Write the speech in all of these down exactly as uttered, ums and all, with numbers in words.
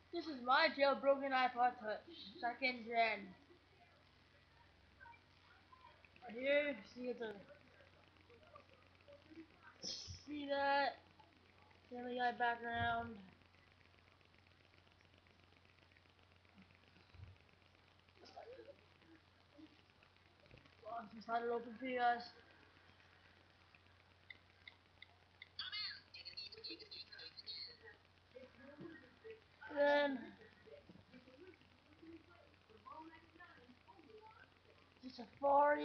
This is my jailbroken iPod Touch, second gen. Right here, see it's a see that Family Guy background. I'll just let it open for you guys. And then the Safari,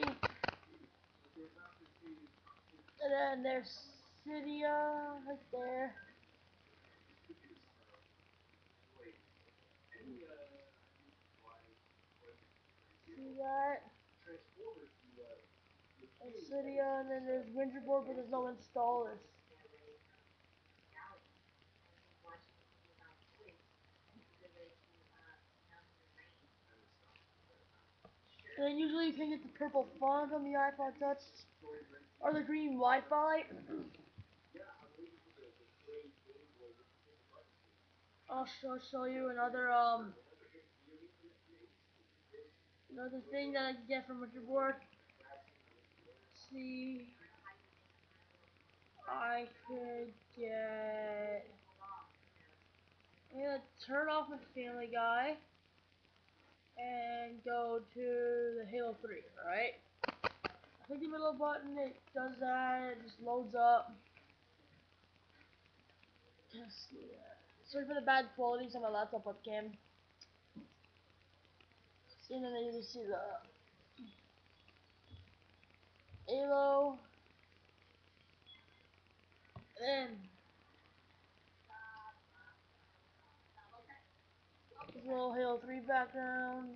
and then there's Cydia right there. See that? There's Cydia, and then there's Winterboard, but there's no installers. And then usually you can get the purple font on the iPod Touch or the green Wi-Fi. I'll show, show you another um another thing that I can get from Winterboard. See, I could get. I'm gonna turn off my Family Guy and go to the Halo three. Alright. I click the middle button. It does that. It just loads up. Just see that. Sorry for the bad quality on my laptop webcam. And then you see the Halo. And this little Halo three background.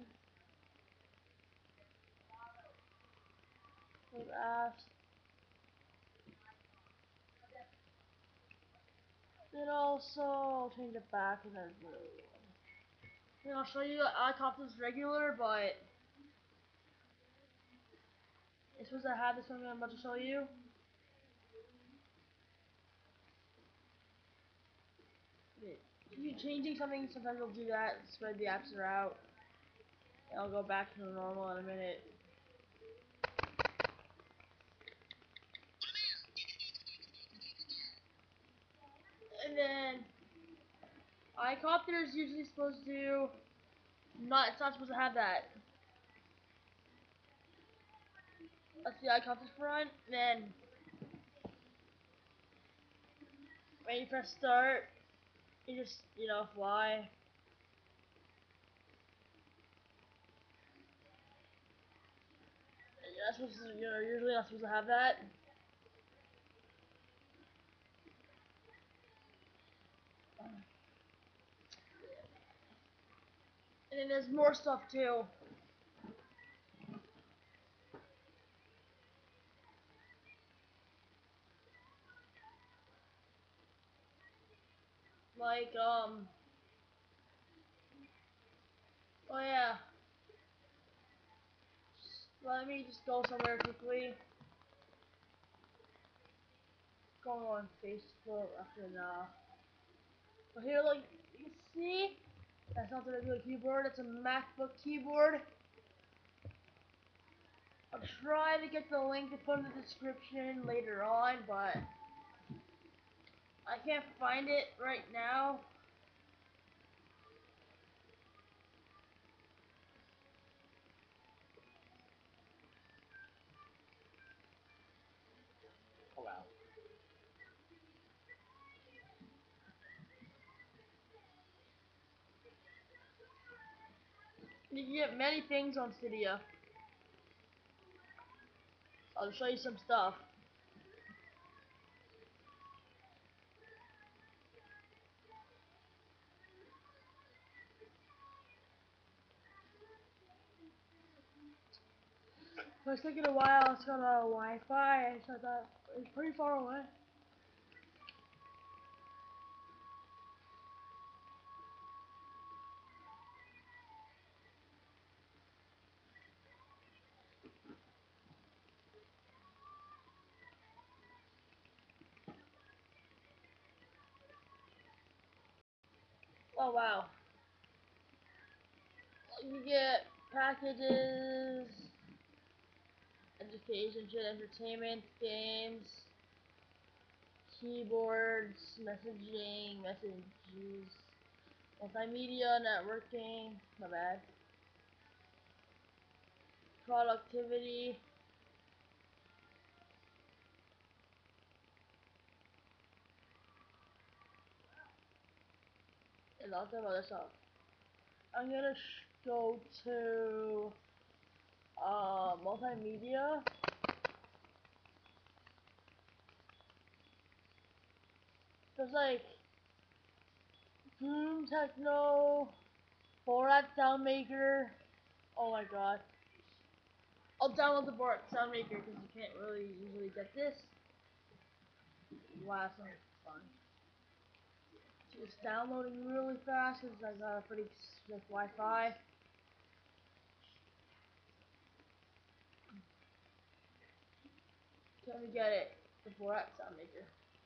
Those apps. Then also I'll change it back and then then I'll show you I caught this regular, but it's supposed to have this one I'm about to show you. If you're changing something, sometimes it'll do that, spread the apps are out. And I'll go back to normal in a minute. And then iCopter is usually supposed to not it's not supposed to have that. That's the iCopter front. Then when you press start, you just you know fly. You're not supposed to, you're usually not supposed to have that. And then there's more stuff too. Like um oh yeah. Let me just go somewhere quickly. Go on Facebook after now. But here like you can see that's not the regular keyboard, it's a MacBook keyboard. I'll try to get the link to put in the description later on, but I can't find it right now. Oh wow. You can get many things on Cydia. I'll show you some stuff. It was taking a while, it's got a Wi-Fi, so that it's pretty far away. Oh wow. You get packages, education, shit, entertainment, games, keyboards, messaging, messages, multimedia, networking, my bad, productivity, and lots of other stuff. I'm gonna go to uh, multimedia. There's like Boom Techno, Borat Soundmaker. Oh my god. I'll download the Borat Soundmaker because you can't really usually get this. Wow, so fun. It's downloading really fast because I got a pretty slick Wi-Fi. Can we get it? The Borat Soundmaker.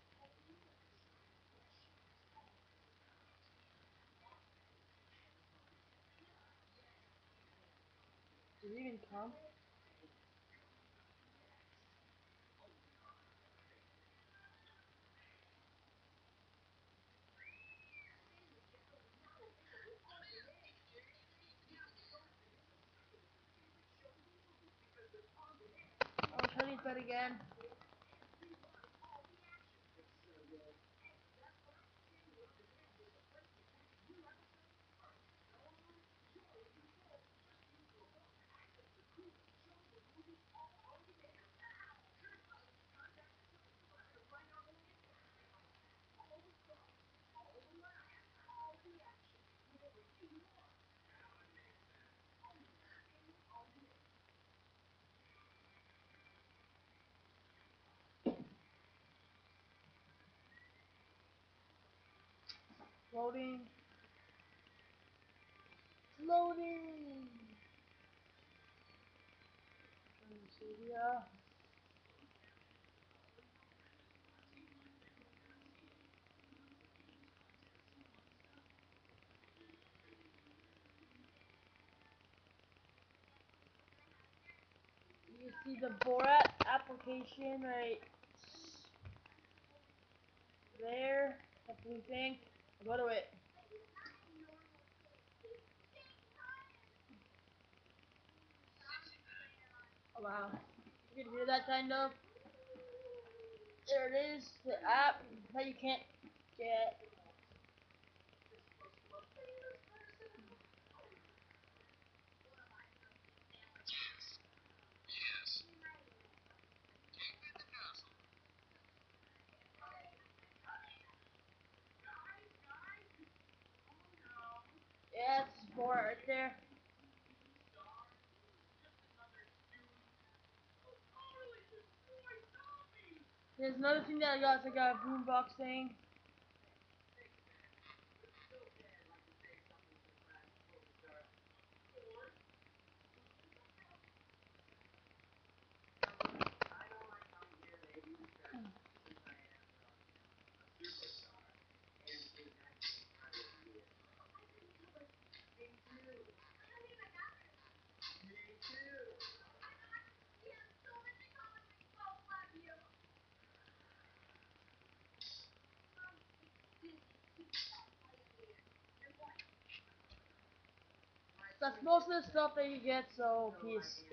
Did it even come? I'll try to that again. Loading. Loading. Studio. You see the Borat application right there, that blue thing. Go to it. Oh, wow. You can hear that kind of. There it is, the app that you can't get. Yeah, it's Borat right there. There's another thing that I got, it's like a boombox thing. That's most of the stuff that you get, so peace.